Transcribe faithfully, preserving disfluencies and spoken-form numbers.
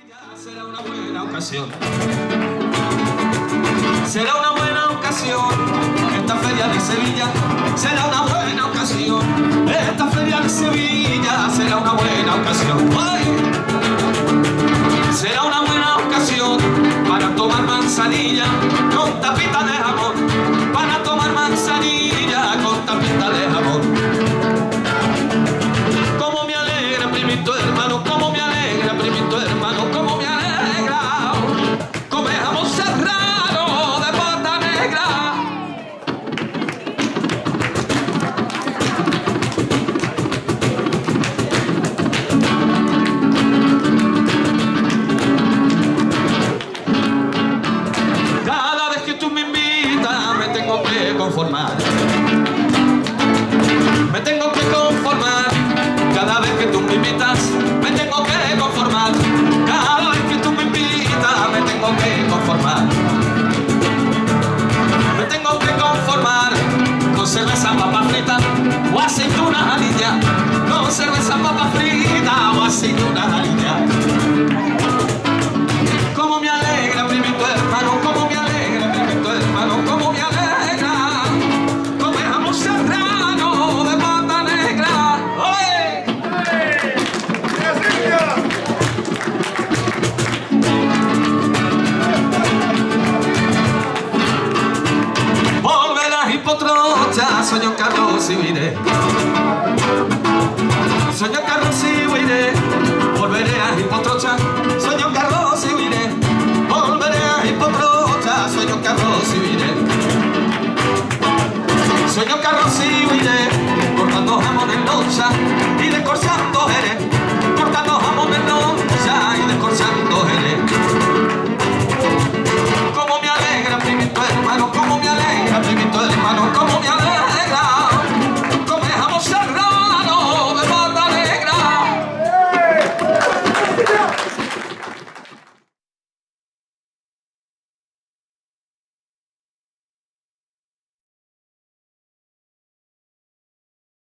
Será una buena ocasión, será una buena ocasión, esta feria de Sevilla, será una buena ocasión, esta feria de Sevilla, será una buena ocasión. ¡Ay! Será una buena ocasión para tomar manzanilla con tapita de jamón, para tomar manzanilla con tapita de jamón. Cómo me alegra, primito hermano, cómo me alegra, primito hermano, cómo me alegra comer jamón serrano de pata negra. Cada vez que tú me invitas me tengo que conformar, me tengo que conformar. Cada vez que tú me invitas me tengo que conformar, cada vez que tú me invitas me tengo que conformar, me tengo que conformar con cerveza, papa frita o aceitunas aliñas, con cerveza, papa frita o aceitunas aliñas. Cómo me alegra, primito hermano, cómo me alegra, primito hermano, cómo me alegra comer jamón serrano de pata negra. ¡Oye! Volverás hipotrocha, sueño Carlos y iré, sueño Carlos y iré, volveré a hipotrocha, sueño Carlos y iré, volveré a hipotrocha, sueño Carlos y iré, sueño Carlos y iré, cortando